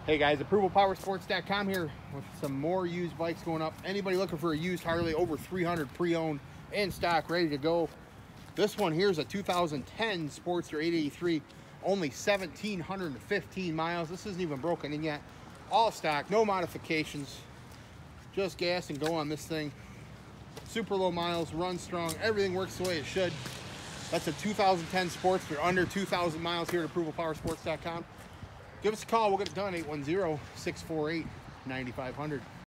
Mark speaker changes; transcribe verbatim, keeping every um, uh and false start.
Speaker 1: Hey guys, approval power sports dot com here with some more used bikes going up. Anybody looking for a used Harley, over three hundred pre-owned in stock, ready to go. This one here is a two thousand ten Sportster eight eighty-three, only one thousand seven hundred fifteen miles. This isn't even broken in yet. All stock, no modifications, just gas and go on this thing. Super low miles, runs strong, everything works the way it should. That's a two thousand ten Sportster, under two thousand miles here at approval power sports dot com. Give us a call, we'll get it done, eight one zero, six four eight, nine five zero zero.